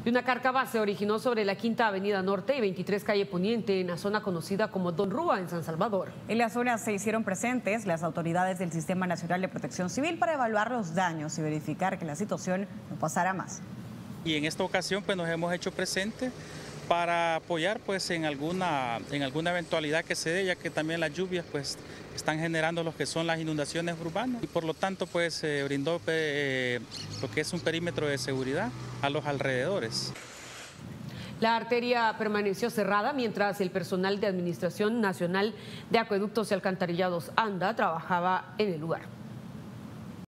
Y una cárcava se originó sobre la Quinta Avenida Norte y 23 Calle Poniente, en la zona conocida como Don Rúa, en San Salvador. En la zona se hicieron presentes las autoridades del Sistema Nacional de Protección Civil para evaluar los daños y verificar que la situación no pasara más. Y en esta ocasión pues nos hemos hecho presentes para apoyar pues en alguna eventualidad que se dé, ya que también las lluvias pues están generando lo que son las inundaciones urbanas y por lo tanto pues se brindó lo que es un perímetro de seguridad a los alrededores. La arteria permaneció cerrada mientras el personal de Administración Nacional de Acueductos y Alcantarillados ANDA trabajaba en el lugar.